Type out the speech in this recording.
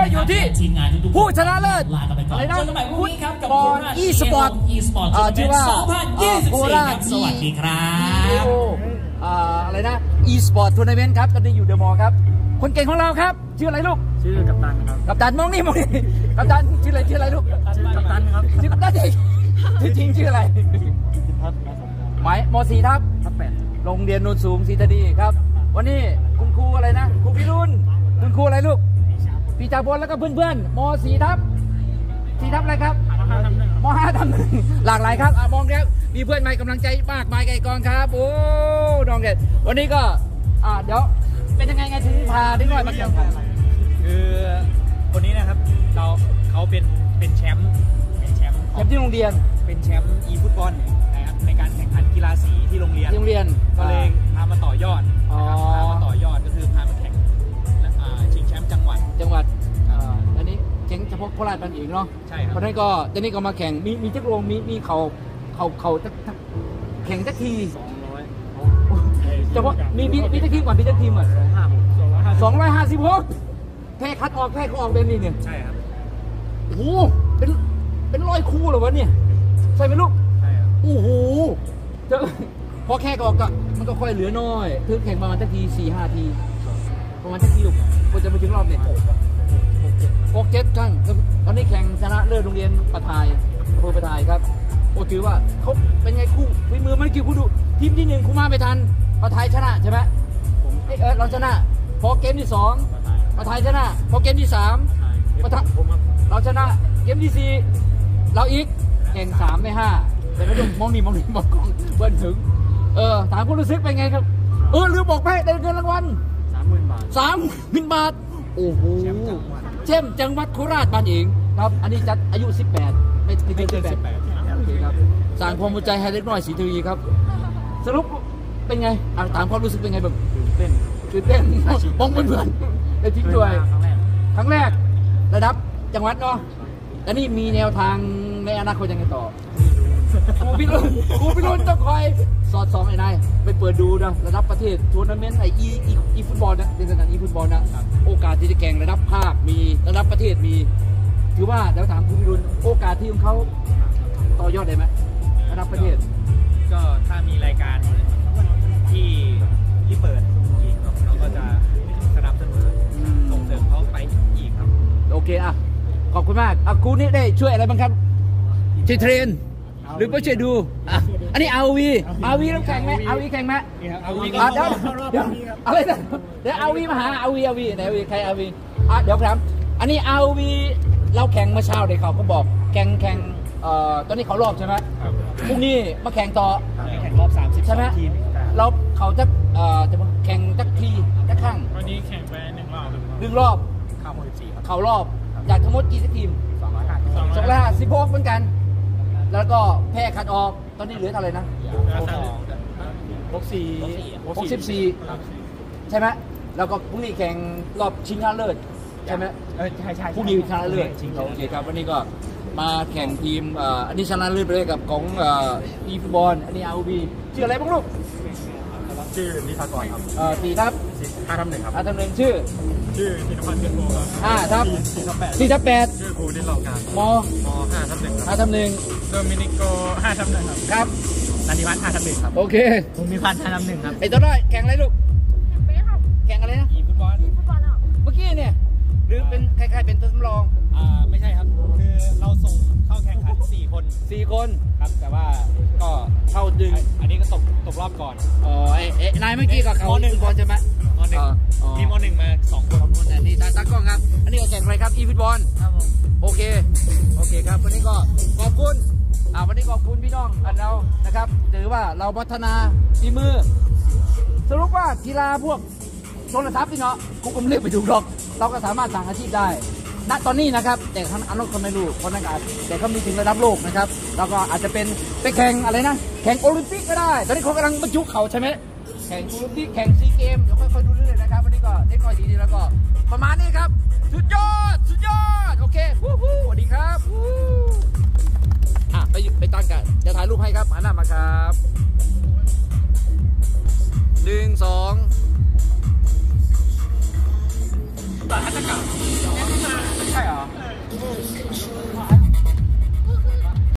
อยู่ที่ผู้ชนะเลิศอะไรนะบอลอีสปอร์ตชื่อว่าโคราชสวัสดีครับอะไรนะอีสปอร์ตทัวร์นาเมนต์ครับตอนนี้อยู่เดอะมอลล์ครับคนเก่งของเราครับชื่ออะไรลูกชื่อกัปตันครับกัปตันมองนี่กัปตันชื่ออะไรลูกกัปตันครับชื่อกัปตันจริงชื่ออะไรหมายม.4 ทับ8โรงเรียนโนนสูงศรีธานีครับวันนี้คุณครูอะไรนะครูพิรุณคุณครูอะไรลูกปีจากบนแล้วก็เพื่อนม.4 ทับอะไรครับม.5 ทับ1หลากหลายครับมองครับมีเพื่อนใหม่กำลังใจมากมายไก่กองครับโอ้น้องเด็ดวันนี้ก็เดี๋ยวเป็นยังไงถึงพาได้หน่อยมาแข่งขันคือคนนี้นะครับเขาเป็นแชมป์ที่โรงเรียนเป็นแชมป์อีฟุตบอลนะครับในการแข่งขันกีฬาสีที่โรงเรียนก็เลยพามาต่อยอดก็คือพามาแข่งชิงแชมป์จังหวัดอันนี้แข่งเฉพาะโคราชบันเองเนาะใช่ครับเพราะนั้นก็ตอนนี้ก็มาแข่งมีจักรวงมีเขาแข่งจักที200เฉพาะมีจักทีก่อนมีจักทีเหมือน256แพ้คัดออกแพ้เขาออกเป็นนี่เนี่ยใช่ครับโอ้โหเป็น100 คู่เหรอวะเนี่ยใช่ไหมลูกใช่ครับโอ้โหพอแค่ก็ออกมันก็ค่อยเหลือน้อยคือแข่งประมาณจักที 4-5 ทีประมาณจักทีลูกก็จะมาถึงรอบเนี่ย6-7 ครั้งตอนนี้แข่งชนะเลิศโรงเรียนประทายอำเภอประทายครับโอ้ถือว่าเขาเป็นไงคู่ฝีมือมันกี่คู่ดูทีมที่1คู่มาไม่ทันประทายชนะใช่ไหมเราชนะพอเกมที่2ประทายชนะพอเกมที่3ประทายเราชนะเกมที่4เราอีกแข่ง3ใน5แต่ไม่ต้องมองนี่มองกองเบิ้ลถึงถามคุณรู้สึกเป็นไงครับลืมบอกไปได้เงินรางวัล 30,000 บาท 30,000 บาทโอ้โหแชมป์จังหวัดโคราชบ้านเองครับอันนี้จัดอายุ18ไม่เกิน18โอเคครับสร้างความภูมิใจให้เล็กน้อยศรีทวีครับสรุปเป็นไงถามความรู้สึกเป็นไงแบบตื่นเต้นมองเพื่อนได้ทิ้งด้วยครั้งแรกระดับจังหวัดเนาะแต่นี่มีแนวทางในอนาคตยังไงต่อครูพิรุณต้องคอยสอดส่องไอ้นายไปเปิดดูนะระดับประเทศทัวร์นาเมนต์อีฟุตบอลนะเป็นสถานฟุตบอลนะโอกาสที่จะแข่งระดับภาคมีระดับประเทศมีถือว่าเดี๋ยวถามครูพิรุณโอกาสที่ของเขาต่อยอดได้ไหมระดับประเทศก็ถ้ามีรายการที่เปิดอีกเราก็จะสนับสนุนส่งเสริมเขาไปอีกครับโอเคขอบคุณมากครูนี่ได้ช่วยอะไรบ้างครับช่วยเทรนหรือไม่ช่วยดูอันนี้RVต้องแข่งไหมRVแข่งไหมเดี๋ยวอะไรนะเดี๋ยวRVมาหาRVไหนRVใครRVเดี๋ยวครับอันนี้RVเราแข่งเมื่อเช้าเด็กเขาก็บอกแข่งตอนนี้เขารอบใช่ไหมพรุ่งนี้มาแข่งต่อแข่งรอบ30 ใช่ไหมเราเขาจะแข่งจักทีจักครั้งวันนี้แข่งไป 1 รอบเขารอบจากทั้งหมดกี่ทีม256เหมือนกันแล้วก็แพ้คัดออกตอนนี้เหลือเท่าไหร่นะ64ใช่ไหมแล้วก็พรุ่งนี้แข่งรอบชิงชนะเลิศใช่ไหมใช่พรุ่งนี้ชนะเลิศโอเคครับวันนี้ก็มาแข่งทีมอันนี้ชนะเลิศไปเลยกับของอีฟุตบอลอันนี้RVชื่ออะไรบ้างลูกชื่อนิพากรครับ 4 ทับ 5/1ครับ 5/1ชื่อธีรพันธ์เกิดโมครับ 5 ทับ 4 ทับ 8 ชื่อครูนิรการม 5/1โดมินิโก5/1 ครับนันทิพัฒน์5/1ครับโอเคภูมิพัฒน์5/1ครับไอ้ตัวน้อยแข่งอะไรลูกแข่งอะไรนะฟุตบอลเมื่อกี้เนี่ยหรือเป็นคล้ายๆเป็นตัวสำรองไม่ใช่ครับคือเราส่งเข้าแข่งขัน4 คนครับแต่ว่าก็เข้าดึงอันนี้ก็ตกรอบก่อนนายเมื่อกี้กับเขาฟุตบอลใช่ไหมม.1 มีม.1 มา2 คนอันนี้ตากล้องครับอันนี้แข่งอะไรครับอีฟุตบอลครับผมโอเคครับวันนี้ก็ขอบคุณวันนี้ขอบคุณพี่น้องเรานะครับถือว่าเราพัฒนาฝีมือสรุปว่ากีฬาพวกโทรศัพท์นี่เนาะคุกกลมเรียกไปถูกหรอกเราก็สามารถสั่งอาชีพได้ณตอนนี้นะครับแต่ท่านอนุก็ไม่รู้คนนักการแต่เขามีถึงระดับโลกนะครับแล้วก็อาจจะเป็นไปแข่งอะไรนะแข่งโอลิมปิกก็ได้ตอนนี้เขากำลังบรรจุเขาใช่ไหมแข่งโอลิมปิกแข่งซีเกมเดี๋ยวค่อยๆดูเรื่อยๆนะครับวันนี้ก็เล็กน้อยดีแล้วก็ประมาณนี้ครับสุดยอดโอเคสวัสดีครับไปตั้งกันจะถ่ายรูปให้ครับหันหน้ามาครับ1 2